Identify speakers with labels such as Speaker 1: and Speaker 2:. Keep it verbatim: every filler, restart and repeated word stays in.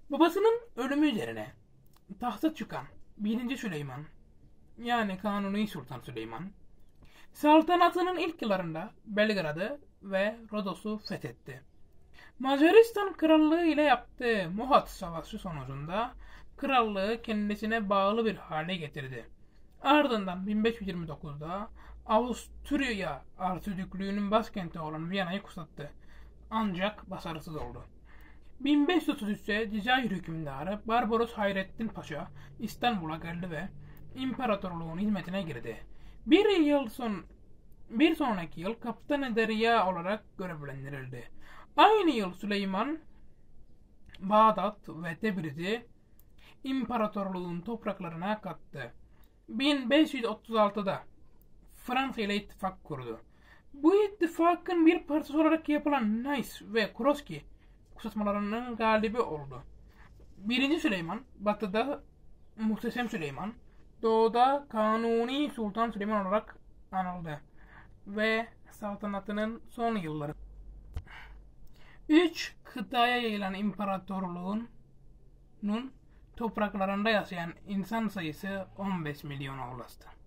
Speaker 1: Babasının ölümü üzerine tahta çıkan birinci Süleyman, yani Kanuni Sultan Süleyman, saltanatının ilk yıllarında Belgrad'ı ve Rodos'u fethetti. Macaristan Krallığı ile yaptığı Muhat Savaşı sonucunda krallığı kendisine bağlı bir hale getirdi. Ardından bin beş yüz yirmi dokuzda Avusturya Artürklüğü'nün başkenti olan Viyana'yı kuşattı. Ancak başarısız oldu. bin beş yüz otuz üçte Cezayir hükümdarı Barbaros Hayrettin Paşa İstanbul'a geldi ve imparatorluğun hizmetine girdi. Bir yıl son bir sonraki yıl Kaptan-ı Derya olarak görevlendirildi. Aynı yıl Süleyman Bağdat ve Tebriz'i imparatorluğun topraklarına kattı. bin beş yüz otuz altıda Fransa ile ittifak kurdu. Bu ittifakın bir parçası olarak yapılan Nice ve Kroski kuşatmalarının galibi oldu. Birinci Süleyman, batıda Muhteşem Süleyman, doğuda Kanuni Sultan Süleyman olarak anıldı ve saltanatının son yılları. Üç kıtaya yayılan imparatorluğun topraklarında yaşayan insan sayısı on beş milyona ulaştı.